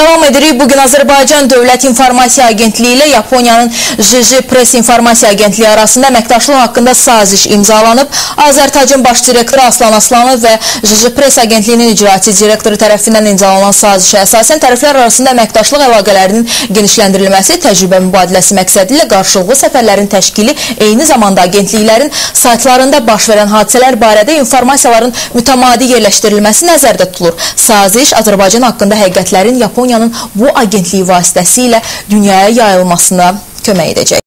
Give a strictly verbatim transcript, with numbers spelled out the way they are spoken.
Davam edirik. Bugün Azərbaycan Dövlət İnformasiya Agentliyi ilə Yaponiyanın J J Press İnformasiya Agentliyi arasında əməkdaşlıq haqqında saziş imzalanıb. Azərtacın baş direktoru Aslan Aslanov və J J Press Agentliyinin icraçı direktoru tərəfindən imzalanan sazişə əsasən tərəflər arasında əməkdaşlıq əlaqələrinin genişləndirilməsi, təcrübə mübadiləsi məqsədi ilə qarşılıqlı səfərlərin təşkili, eyni zamanda agentliklərin saytlarında baş verən hadisələr barədə informasiyaların mütəmadi yerləşdirilməsi nəzərdə tutulur. Saziş Azərbaycan haqqında həqiqətlərin Yaponiyanın bu agentliyi vasitəsilə dünyaya yayılmasına kömək edəcək.